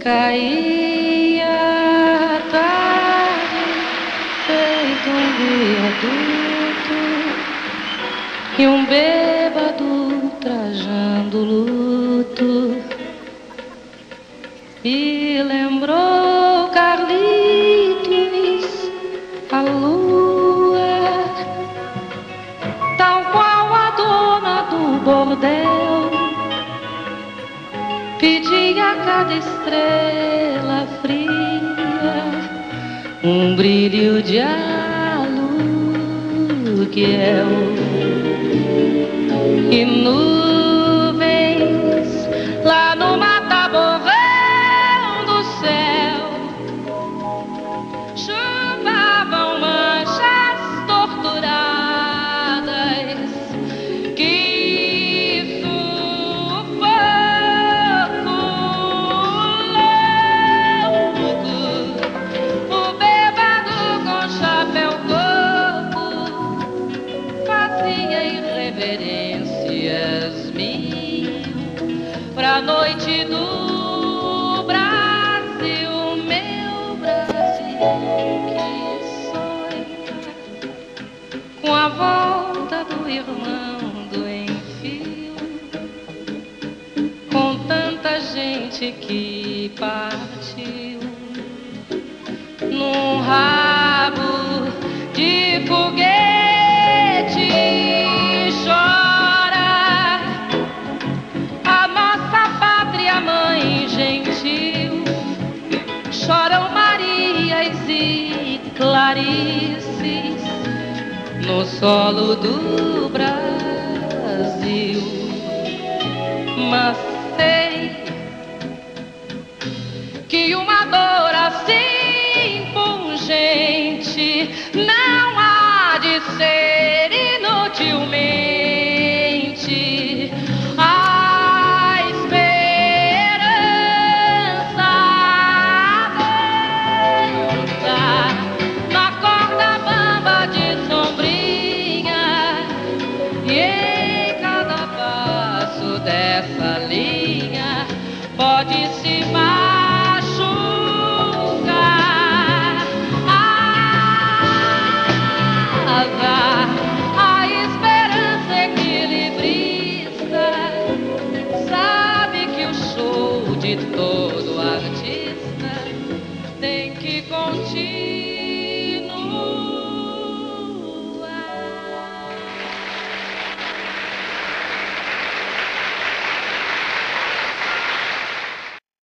Caía a tarde, feito um viaduto, e um bêbado trajando luto me lembrou Carlitos, a lua, tal qual a dona do bordel, pedia a cada estrela fria um brilho de aluguel. E nuvens lá no mataborrão do céu chupavam manchas torturadas que sufoco louco. O bêbado com chapéu coco fazia irreverências mil pra noite do Brasil, meu Brasil que sonha com a volta do irmão do enfio, com tanta gente que partiu num rabo de foguete. Chora a nossa pátria mãe gentil, choram Marias e Clarices no solo do Brasil. Mas sei que uma dor assim pungente não há de ser inutilmente a esperança dança na corda bamba de sombrinha, e em cada passo dessa linha pode se machucar a esperança equilibrista. Sabe que o show de todo artista tem que continuar.